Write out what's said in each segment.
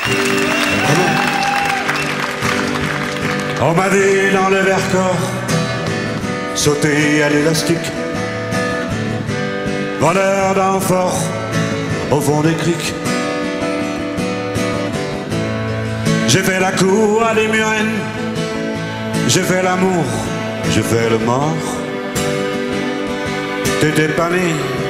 On m'a vu dans le Vercors sauter à l'élastique, voleur d'amphores au fond des criques. J'ai fait la cour à des murennes, j'ai fait l'amour, j'ai fait le mort. T'étais pas né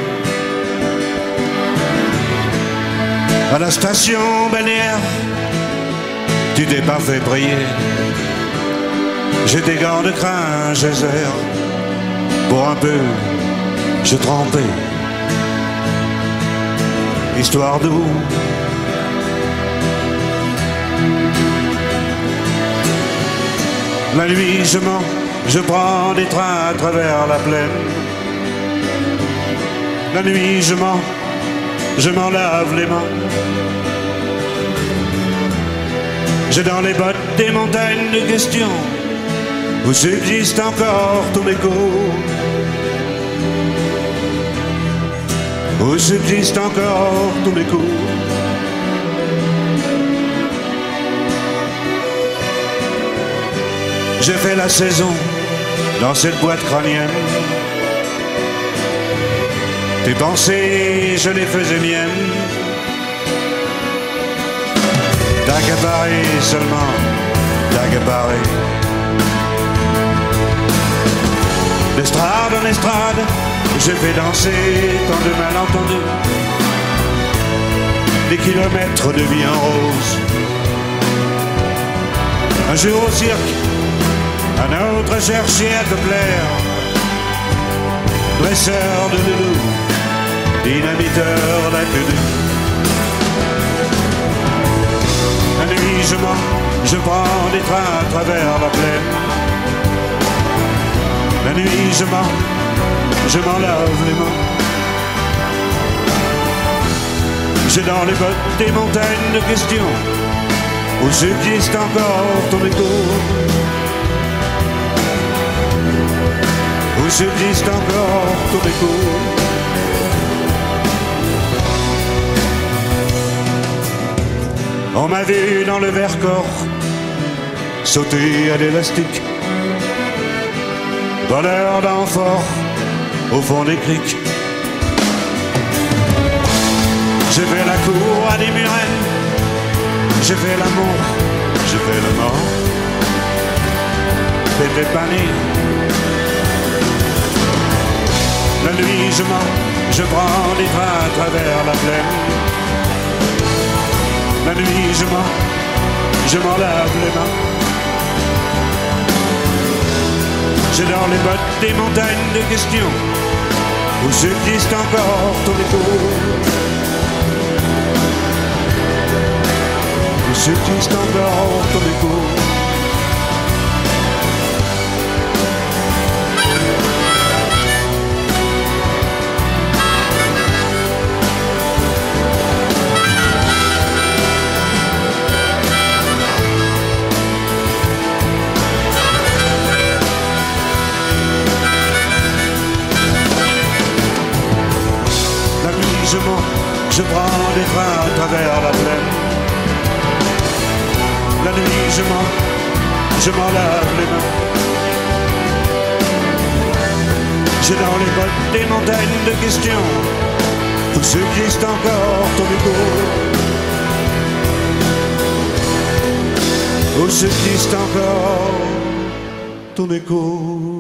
à la station balnéaire, tu t'es pas fait prier. J'ai des gants de crin, geyser, pour un peu, je trempais. Histoire d'eau. La nuit je mens, je prends des trains à travers la plaine. La nuit je mens, je m'en lave les mains. J'ai dans les bottes des montagnes de questions où subsistent encore tous mes coups, où subsistent encore tous mes coups. J'ai fait la saison dans cette boîte crânienne. Tes pensées, je les faisais miennes. T'as qu'à parler seulement, t'as qu'à parler. D'estrade en estrade, j'ai fait danser tant de malentendus, des kilomètres de vie en rose. Un jour au cirque, un autre cherchait à te plaire, dresseur de loulou, dynamiteur d'inconnu. La nuit je mens, je prends des trains à travers la plaine. La nuit je mens, je m'en lave les mains. J'ai dans les bottes des montagnes de questions où subsiste encore ton écho, où subsiste encore ton écho. On m'a vu dans le Vercors sauter à l'élastique, voleur d'amphores au fond des criques. J'ai fait la cour à des murennes, j'ai fait l'amour, j'ai fait le mort. T'étais pas né. La nuit je mens, je prends des trains à travers la plaine. La nuit je mens, je m'en lave les mains. J'ai dans les bottes des montagnes de questions où subsiste encore ton écho, où subsiste encore ton écho. Je mens, je prends des trains à travers la plaine. La nuit je mens, je m'en lave les mains. J'ai dans les bottes des montagnes de questions où subsiste encore ton écho, où subsiste encore ton écho.